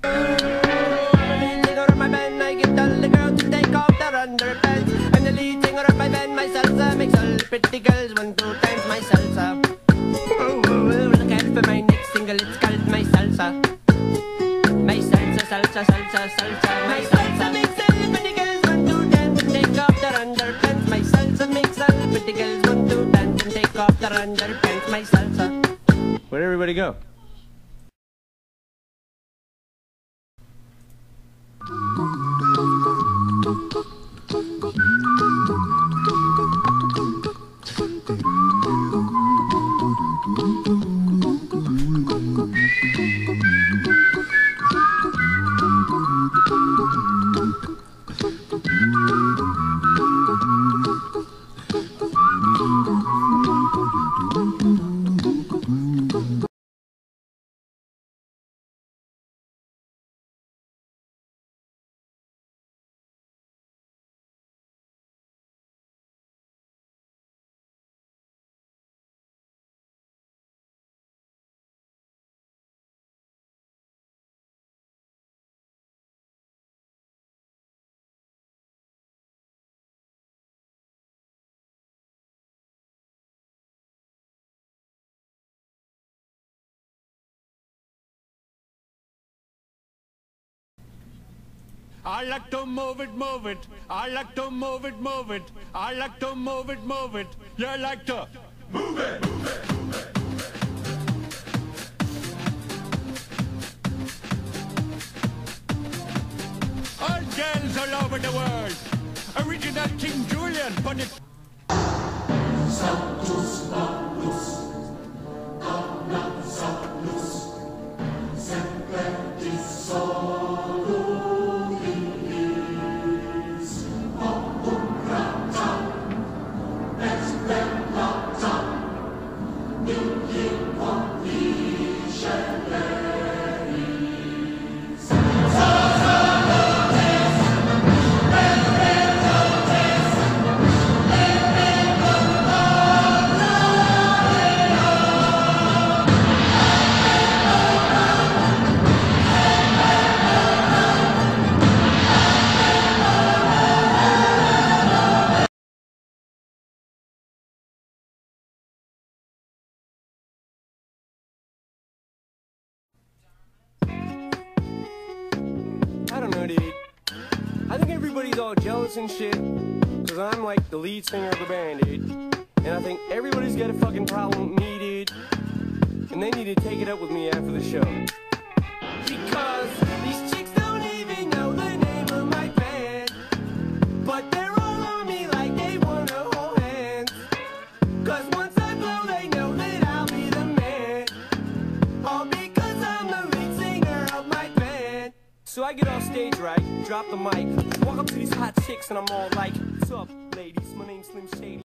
Pretty girls want to dance my salsa. Oh, look out for my next single, it's called my salsa. My salsa, salsa, salsa, salsa. My salsa makes all pretty girls want to dance and take off their underpants. My salsa makes all pretty girls want to dance and take off their underpants. My salsa. Where'd everybody go? I like to move it, move it. I like to move it, move it. I like to move it, move it. You like to move it, move it, move it. All girls all over the world. Original King Julian, but it. Sanctus Magnus, Damnat Sanctus, Semper Dissolutum Illis, Opum Gratam, et Bellatam, Nihil Conditionis. I don't know, dude. I think everybody's all jealous and shit, cause I'm like the lead singer of the band, dude. And I think everybody's got a fucking problem with me, dude. And they need to take it up with me after the show. Because these chicks don't even know the name of my band, but they're all on me like they wanna hold hands. Cause once I blow, they know that I'll be the man. All because I'm the lead singer of my band. So I get off stage, right, drop the mic, walk up to these hot chicks and I'm all like, what's up, ladies, my name's Slim Shady.